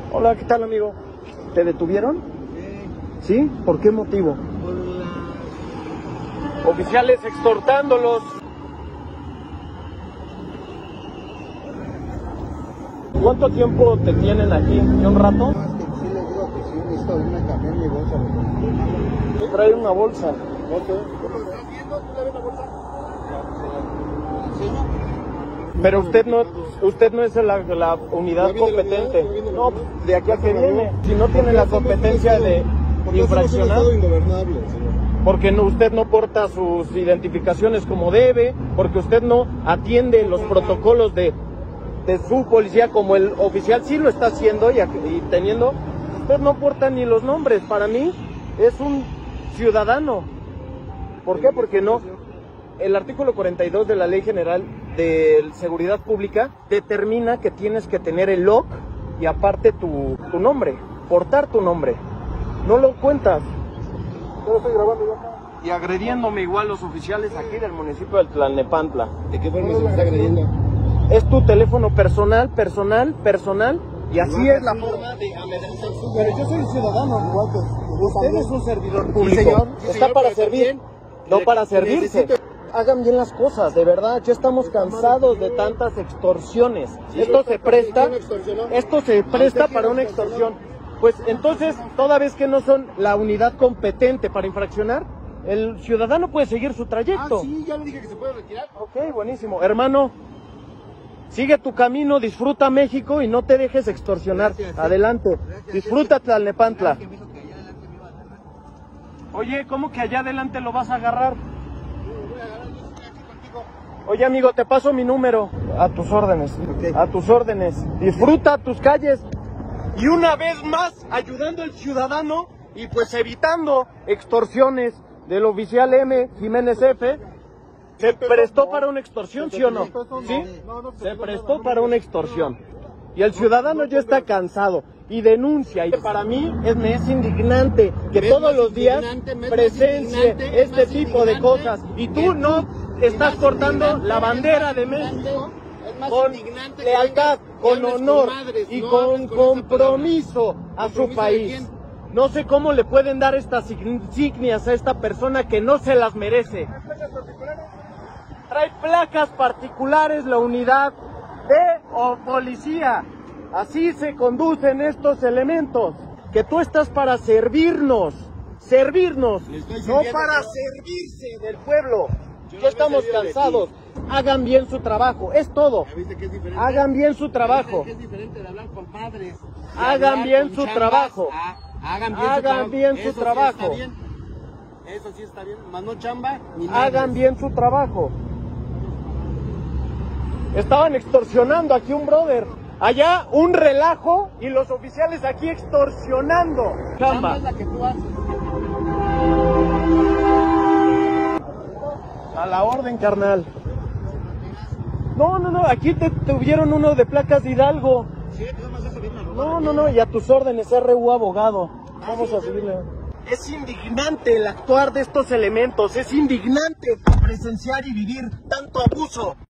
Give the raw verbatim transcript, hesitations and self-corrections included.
Hola, ¿qué tal, amigo? ¿Te detuvieron? Sí. ¿Sí? ¿Por qué motivo? Por la... Oficiales extortándolos. ¿Cuánto tiempo te tienen aquí? ¿Un rato? No, es que sí les digo que sí, necesito una camión y bolsa. Trae una bolsa. ¿Cómo lo estás viendo? ¿Tú le ves la bolsa? ¿Enseño? Pero usted no, usted no es la, la unidad competente. No, de aquí a que viene. Si no tiene la competencia de infraccionar. Porque no, usted no porta sus identificaciones como debe, porque usted no atiende los protocolos de, de su policía como el oficial sí lo está haciendo y, y teniendo. Usted no porta ni los nombres. Para mí es un ciudadano. ¿Por qué? Porque no. El artículo cuarenta y dos de la Ley General de Seguridad Pública determina que tienes que tener el L O C y aparte tu, tu nombre, portar tu nombre. No lo cuentas. Yo estoy grabando yo acá. Y agrediéndome igual los oficiales aquí del municipio de Tlalnepantla. ¿De qué forma se me está agrediendo? Es tu teléfono personal, personal, personal, y así no, es la forma de amedrentar. Pero yo soy ciudadano, igual que usted es un servidor público. Sí, señor. Sí, Está señor, para servir, no para servirse. Necesito... Hagan bien las cosas, de verdad, ya estamos cansados de tantas extorsiones. Sí, esto se presta, esto se presta para una extorsión. Pues entonces, toda vez que no son la unidad competente para infraccionar, el ciudadano puede seguir su trayecto. Ah, sí, ya le dije que se puede retirar. Ok, buenísimo. Hermano, sigue tu camino, disfruta México y no te dejes extorsionar. Gracias, Adelante, gracias, disfruta Tlalnepantla. Oye, ¿cómo que allá adelante lo vas a agarrar? Oye, amigo, te paso mi número. A tus órdenes. Okay. A tus órdenes. Disfruta tus calles. Y una vez más, ayudando al ciudadano y pues evitando extorsiones del oficial M. Jiménez F. ¿Se prestó para una extorsión, sí o no? ¿Sí? Se prestó para una extorsión. Y el ciudadano ya está cansado y denuncia. Y para mí es, me es indignante que todos los días presencie este tipo de cosas. Y tú no estás portando la bandera de México con lealtad, con honor y con compromiso a su país. No sé cómo le pueden dar estas insignias a esta persona que no se las merece. Trae placas particulares la unidad de o policía. Así se conducen estos elementos. Que tú estás para servirnos, servirnos, no para servirse del pueblo. Ya estamos cansados. Hagan bien su trabajo, es todo. Hagan bien su trabajo. Hagan bien su trabajo. Hagan bien su trabajo. Eso sí está bien, más no chamba ni Hagan bien su trabajo. Estaban extorsionando aquí un brother. Allá un relajo y los oficiales aquí extorsionando. Chamba. Es la que tú haces. A la orden, carnal. No, no, no, aquí te tuvieron uno de placas de Hidalgo. No, no, no, y a tus órdenes, R U abogado. Vamos a seguirle. Es indignante el actuar de estos elementos, es indignante presenciar y vivir tanto abuso.